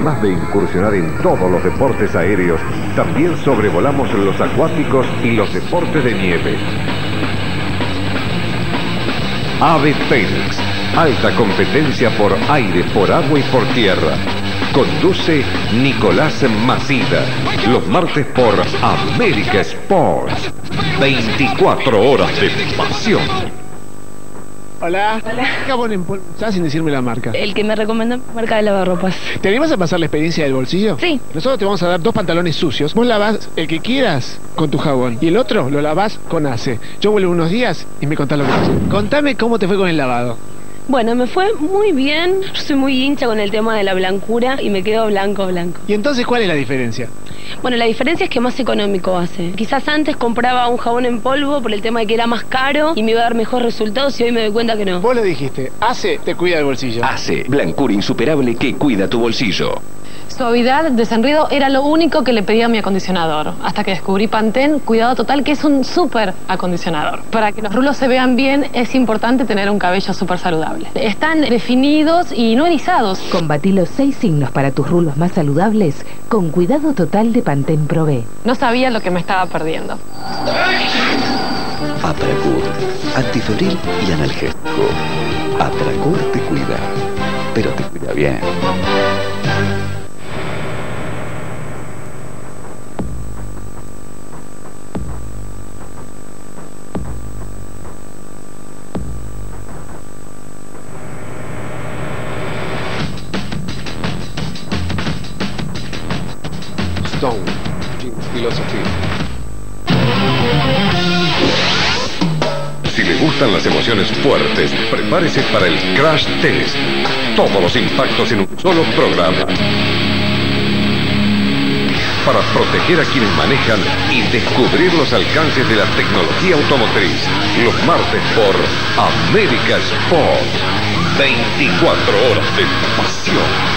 Además de incursionar en todos los deportes aéreos, también sobrevolamos los acuáticos y los deportes de nieve. Ave Fénix, alta competencia por aire, por agua y por tierra. Conduce Nicolás Macida, los martes por América Sports. 24 horas de pasión. Hola. Hola. Jabón en polvo, ya sin decirme la marca. El que me recomendó, marca de lavarropas. ¿Te animas a pasar la experiencia del bolsillo? Sí. Nosotros te vamos a dar 2 pantalones sucios. Vos lavás el que quieras con tu jabón y el otro lo lavás con Ace. Yo vuelvo unos días y me contás lo que pasó. Contame cómo te fue con el lavado. Bueno, me fue muy bien. Yo soy muy hincha con el tema de la blancura y me quedo blanco. ¿Y entonces cuál es la diferencia? Bueno, la diferencia es que más económico hace. Quizás antes compraba un jabón en polvo por el tema de que era más caro y me iba a dar mejores resultados y hoy me doy cuenta que no. Vos lo dijiste, Ace te cuida el bolsillo. Ace, blancura insuperable que cuida tu bolsillo. Suavidad, desenredo era lo único que le pedía a mi acondicionador. Hasta que descubrí Pantene Cuidado Total, que es un súper acondicionador. Para que los rulos se vean bien, es importante tener un cabello súper saludable. Están definidos y no erizados. Combatí los 6 signos para tus rulos más saludables con Cuidado Total de Pantene Pro B. No sabía lo que me estaba perdiendo. Atracur, antifebril y analgésico. Atracur te cuida, pero te cuida bien. Stone, Philosophy. Si le gustan las emociones fuertes, prepárese para el Crash Test. Todos los impactos en un solo programa. Para proteger a quienes manejan y descubrir los alcances de la tecnología automotriz. Los martes por América Sports. 24 horas de pasión.